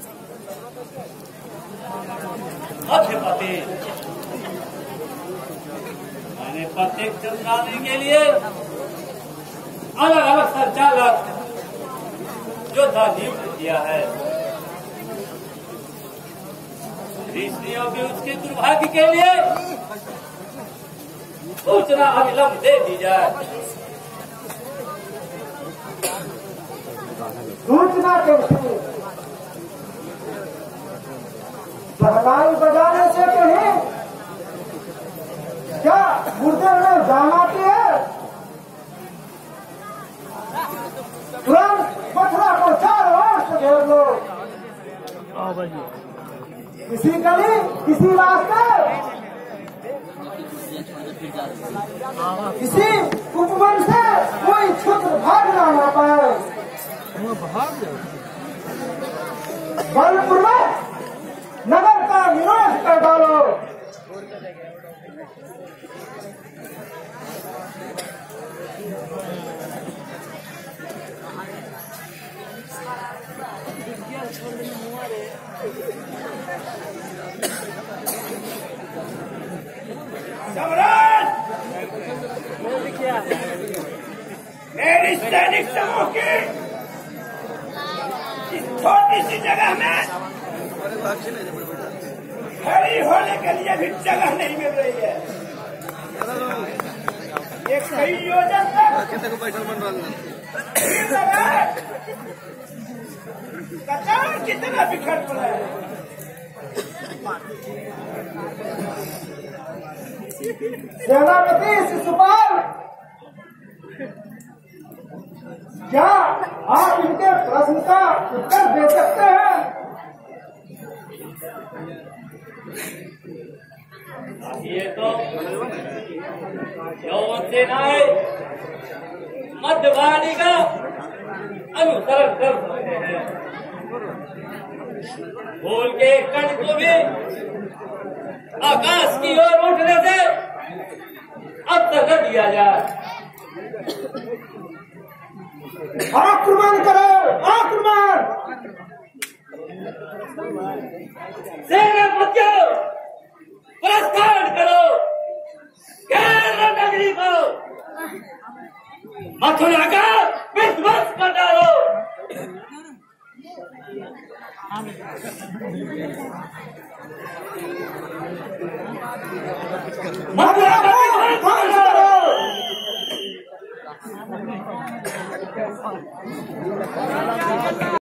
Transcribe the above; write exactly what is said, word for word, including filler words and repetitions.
मध्यपति, मैंने प्रत्येक चंद्रानी के लिए अलग अलग संचालक योद्धा नियुक्त किया है। ऋषियों के उसके दुर्भाग्य के लिए सूचना अविलंब दे दी जाए। सूचना के सहलाई बजाने से कहीं क्या मुर्दे में जान आती है? तुरंत मथुरा को चार वर्ष घेर लो। किसी गली किसी रास्ते किसी उपवन से कोई छुत्र भाग ना हो पाए। बलपूर्वक नगर का विरोध कर डालो। मेरी सैनिक समूह की इस छोटी सी जगह में खड़ी होने के लिए भी जगह नहीं मिल रही है। एक कई योजन तक कचार की तरह बिखर पड़ा है। सेनापति शिशुपाल, क्या आप इनके प्रश्न का उत्तर दे सकते हैं? ये तो यौवन सेनाएं मध्यवाणी का अनुसरण कर सकते हैं। फूल के कण को भी आकाश की ओर उठने से अब तक कर दिया जाए। आक्रमण करो, आक्रमण! सेनापतियों, प्रस्थान करो, केरल नगरी को मथुरा का विध्वंस कर डालो। मथुरा का विध्वंस करो।